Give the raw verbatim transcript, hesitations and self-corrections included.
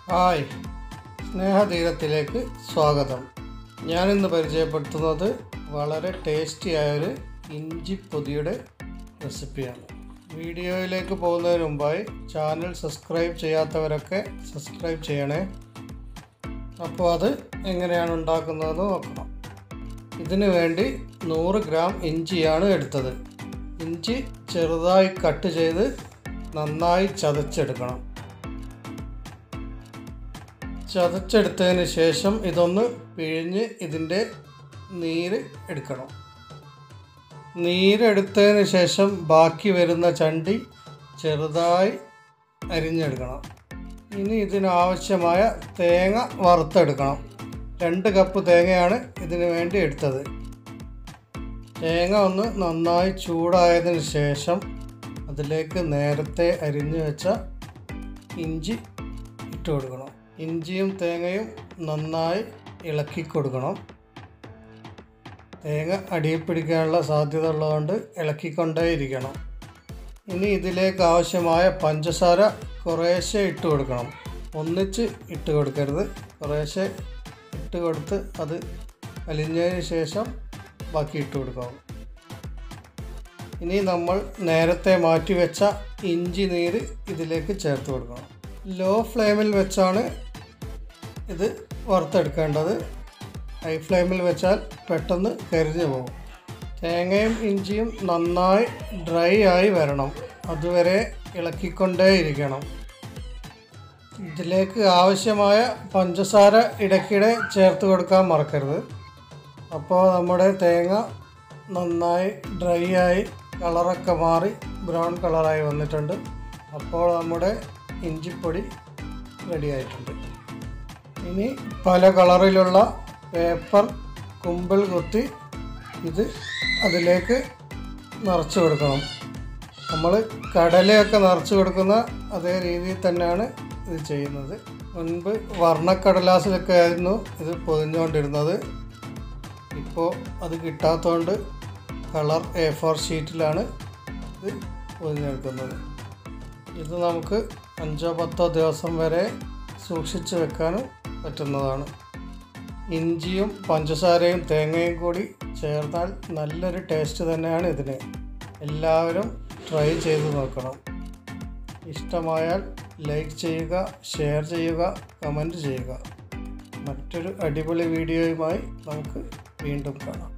Hi, സ്നേഹതീരത്തിലേക്ക് സ്വാഗതം. ഞാനിന്ന് പരിചയപ്പെടുത്തുന്നത് വളരെ ടേസ്റ്റി ആയൊരു ഇഞ്ചി പൊതിയുടെ റെസിപ്പിയാണ്. വീഡിയോയിലേക്ക് പോകുന്നതിന് മുമ്പായി ചാനൽ സബ്സ്ക്രൈബ് ചെയ്യാത്തവരൊക്കെ സബ്സ്ക്രൈബ് ചെയ്യണേ. അപ്പോൾ അത് എങ്ങനെയാണ് ഉണ്ടാക്കുന്നതെന്ന് നോക്കണം. ഇതിനു വേണ്ടി നൂറ് ഗ്രാം ഇഞ്ചിയാണ് എടുത്തത്. ഇഞ്ചി ചെറുതായി കട്ട് ചെയ്ത് നന്നായി ചതച്ചെടുക്കണം. ചതച്ചെടുത്തതിന് ശേഷം ഇതൊന്ന് പിഴിഞ്ഞ് ഇതിൻ്റെ നീര് എടുക്കണം. നീരെടുത്തതിന് ശേഷം ബാക്കി വരുന്ന ചണ്ടി ചെറുതായി അരിഞ്ഞെടുക്കണം. ഇനി ഇതിനാവശ്യമായ തേങ്ങ വറുത്തെടുക്കണം. രണ്ട് കപ്പ് തേങ്ങയാണ് ഇതിനു വേണ്ടി എടുത്തത്. തേങ്ങ ഒന്ന് നന്നായി ചൂടായതിന് ശേഷം അതിലേക്ക് നേരത്തെ അരിഞ്ഞു വെച്ച ഇഞ്ചി ഇട്ട് കൊടുക്കണം. ഇഞ്ചിയും തേങ്ങയും നന്നായി ഇളക്കി കൊടുക്കണം. തേങ്ങ അടിയിൽ പിടിക്കാനുള്ള സാധ്യത ഉള്ളതുകൊണ്ട് ഇളക്കിക്കൊണ്ടേയിരിക്കണം. ഇനി ഇതിലേക്ക് ആവശ്യമായ പഞ്ചസാര കുറേശ്ശെ ഇട്ട് കൊടുക്കണം. ഒന്നിച്ച് ഇട്ട് കൊടുക്കരുത്. കുറേശ്ശെ ഇട്ട് കൊടുത്ത് അത് അലിഞ്ഞതിന് ശേഷം ബാക്കി ഇട്ട് കൊടുക്കണം. ഇനി നമ്മൾ നേരത്തെ മാറ്റി വെച്ച ഇഞ്ചി നീര് ഇതിലേക്ക് ചേർത്ത് കൊടുക്കണം. ലോ ഫ്ലെയിമിൽ വെച്ചാണ് ഇത് വറുത്തെടുക്കേണ്ടത്. ഹൈ ഫ്ലെയിമിൽ വെച്ചാൽ പെട്ടെന്ന് കരിഞ്ഞു പോകും. തേങ്ങയും ഇഞ്ചിയും നന്നായി ഡ്രൈ ആയി വരണം. അതുവരെ ഇളക്കിക്കൊണ്ടേയിരിക്കണം. ഇതിലേക്ക് ആവശ്യമായ പഞ്ചസാര ഇടയ്ക്കിടെ ചേർത്ത് കൊടുക്കാൻ മറക്കരുത്. അപ്പോൾ നമ്മുടെ തേങ്ങ നന്നായി ഡ്രൈ ആയി കളറൊക്കെ മാറി ബ്രൗൺ കളറായി വന്നിട്ടുണ്ട്. അപ്പോൾ നമ്മുടെ ഇഞ്ചിപ്പൊടി റെഡി ആയിട്ടുണ്ട്. ഇനി പല കളറിലുള്ള പേപ്പർ കുമ്പിൾ കുത്തി ഇത് അതിലേക്ക് നിറച്ച് കൊടുക്കണം. നമ്മൾ കടലയൊക്കെ നിറച്ച് കൊടുക്കുന്ന അതേ രീതിയിൽ തന്നെയാണ് ഇത് ചെയ്യുന്നത്. മുൻപ് വർണ്ണക്കടലാസിലൊക്കെ ആയിരുന്നു ഇത് പൊതിഞ്ഞുകൊണ്ടിരുന്നത്. ഇപ്പോൾ അത് കിട്ടാത്തതുകൊണ്ട് കളർ എ ഫോർ ഷീറ്റിലാണ് ഇത് പൊതിഞ്ഞെടുക്കുന്നത്. ഇത് നമുക്ക് അഞ്ചോ പത്തോ ദിവസം വരെ സൂക്ഷിച്ച് വെക്കാനും പറ്റുന്നതാണ്. ഇഞ്ചിയും പഞ്ചസാരയും തേങ്ങയും കൂടി ചേർന്നാൽ നല്ലൊരു ടേസ്റ്റ് തന്നെയാണ് ഇതിന്. എല്ലാവരും ട്രൈ ചെയ്ത് നോക്കണം. ഇഷ്ടമായാൽ ലൈക്ക് ചെയ്യുക, ഷെയർ ചെയ്യുക, കമൻറ്റ് ചെയ്യുക. മറ്റൊരു അടിപൊളി വീഡിയോയുമായി നമുക്ക് വീണ്ടും കാണാം.